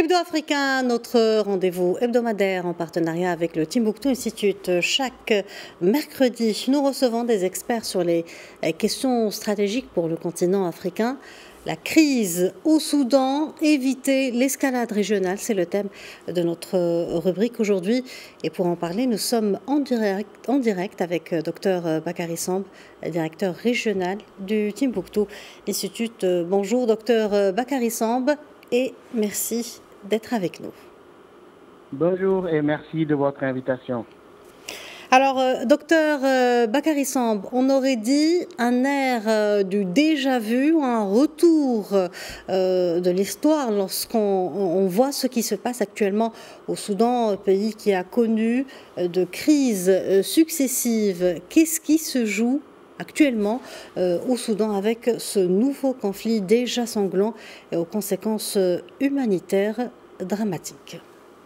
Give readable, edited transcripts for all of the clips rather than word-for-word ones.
Hebdo Africain, notre rendez-vous hebdomadaire en partenariat avec le Timbuktu Institute. Chaque mercredi, nous recevons des experts sur les questions stratégiques pour le continent africain. La crise au Soudan, éviter l'escalade régionale, c'est le thème de notre rubrique aujourd'hui. Et pour en parler, nous sommes en direct avec Dr Bakary Samb, directeur régional du Timbuktu Institute. Bonjour Dr Bakary Samb et merci d'être avec nous. Bonjour et merci de votre invitation. Alors, docteur Bakary Samb, on aurait dit un air du déjà-vu, un retour de l'histoire lorsqu'on voit ce qui se passe actuellement au Soudan, pays qui a connu de crises successives. Qu'est-ce qui se joue actuellement au Soudan avec ce nouveau conflit déjà sanglant et aux conséquences humanitaires dramatiques?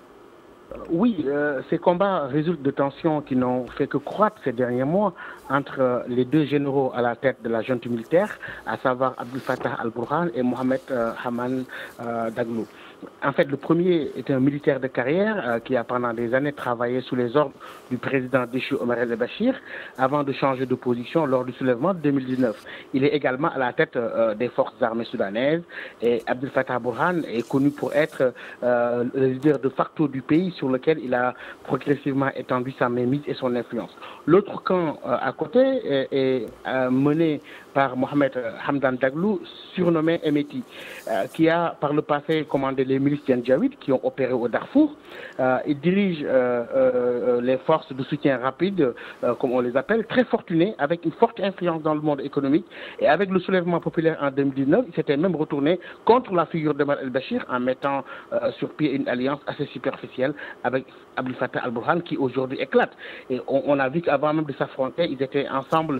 Oui, ces combats résultent de tensions qui n'ont fait que croître ces derniers mois entre les deux généraux à la tête de la junte militaire, à savoir Abdel Fattah al-Burhan et Mohamed Hamdan Daglo. En fait, le premier est un militaire de carrière qui a pendant des années travaillé sous les ordres du président déchu Omar el-Bachir avant de changer de position lors du soulèvement de 2019. Il est également à la tête des forces armées soudanaises et Abdel Fattah al-Burhan est connu pour être le leader de facto du pays sur lequel il a progressivement étendu sa mainmise et son influence. L'autre camp à côté est mené par Mohamed Hamdan Daglo, surnommé Emeti, qui a par le passé commandé les milices Janjaweed qui ont opéré au Darfour. Il dirige les forces de soutien rapide, comme on les appelle, très fortunées, avec une forte influence dans le monde économique. Et avec le soulèvement populaire en 2019, il s'était même retourné contre la figure d'Omar el-Bachir en mettant sur pied une alliance assez superficielle avec Abdel Fattah al-Burhan qui aujourd'hui éclate. Et on a vu qu'avant même de s'affronter, ils étaient ensemble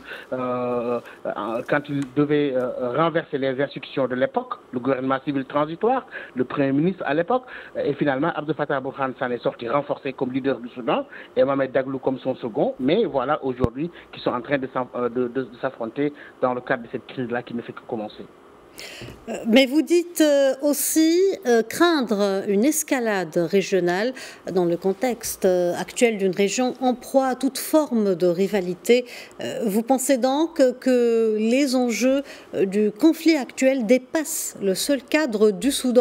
quand ils devaient renverser les institutions de l'époque, le gouvernement civil transitoire, le Premier ministre à l'époque, et finalement Abdel Fattah al-Burhan s'en est sorti renforcé comme leader du Soudan et Mohamed Daglo comme son second, mais voilà aujourd'hui qu'ils sont en train de s'affronter dans le cadre de cette crise-là qui ne fait que commencer. Mais vous dites aussi craindre une escalade régionale dans le contexte actuel d'une région en proie à toute forme de rivalité. Vous pensez donc que les enjeux du conflit actuel dépassent le seul cadre du Soudan ?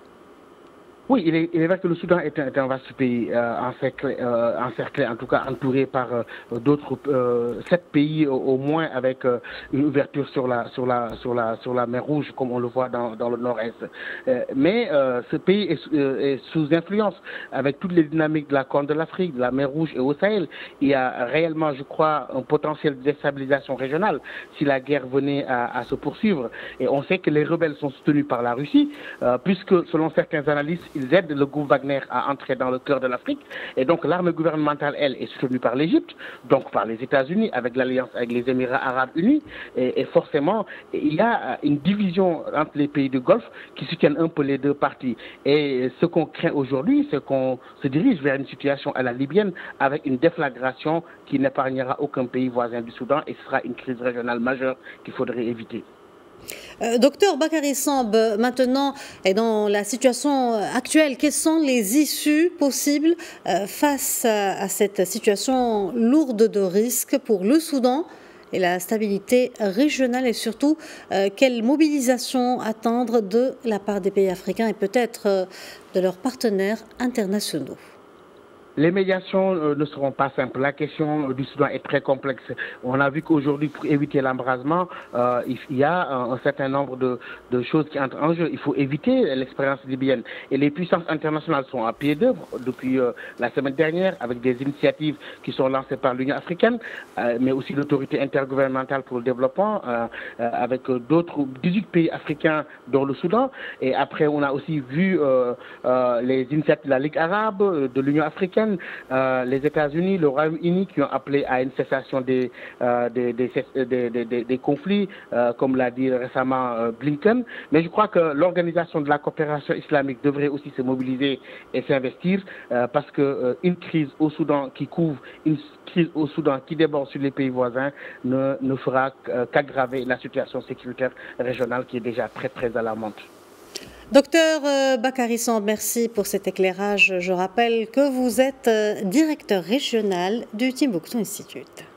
Oui, il est vrai que le Soudan est un vaste pays encerclé, en tout cas entouré par d'autres 7 pays au moins avec une ouverture sur la mer Rouge, comme on le voit dans le nord-est. Mais ce pays est sous influence avec toutes les dynamiques de la Corne de l'Afrique, de la mer Rouge et au Sahel. Il y a réellement, je crois, un potentiel de déstabilisation régionale si la guerre venait à se poursuivre. Et on sait que les rebelles sont soutenus par la Russie, puisque selon certains analystes, ils aident le groupe Wagner à entrer dans le cœur de l'Afrique. Et donc l'armée gouvernementale, elle, est soutenue par l'Égypte, donc par les États-Unis, avec l'alliance avec les Émirats arabes unis. Et forcément, il y a une division entre les pays du Golfe qui soutiennent un peu les deux parties. Et ce qu'on craint aujourd'hui, c'est qu'on se dirige vers une situation à la libyenne avec une déflagration qui n'épargnera aucun pays voisin du Soudan et ce sera une crise régionale majeure qu'il faudrait éviter. Docteur Bakary Samb, maintenant, et dans la situation actuelle, quelles sont les issues possibles face à cette situation lourde de risques pour le Soudan et la stabilité régionale et surtout, quelle mobilisation attendre de la part des pays africains et peut-être de leurs partenaires internationaux? Les médiations ne seront pas simples. La question du Soudan est très complexe. On a vu qu'aujourd'hui, pour éviter l'embrasement, il y a un certain nombre de choses qui entrent en jeu. Il faut éviter l'expérience libyenne. Et les puissances internationales sont à pied d'œuvre depuis la semaine dernière avec des initiatives qui sont lancées par l'Union africaine, mais aussi l'autorité intergouvernementale pour le développement avec d'autres 18 pays africains dont le Soudan. Et après, on a aussi vu les initiatives de la Ligue arabe, de l'Union africaine, les États-Unis, le Royaume-Uni qui ont appelé à une cessation des conflits, comme l'a dit récemment Blinken. Mais je crois que l'organisation de la coopération islamique devrait aussi se mobiliser et s'investir parce qu'une crise au Soudan qui couvre une crise au Soudan qui déborde sur les pays voisins ne fera qu'aggraver la situation sécuritaire régionale qui est déjà très très alarmante. Docteur Bakary Samb, merci pour cet éclairage. Je rappelle que vous êtes directeur régional du Timbuktu Institute.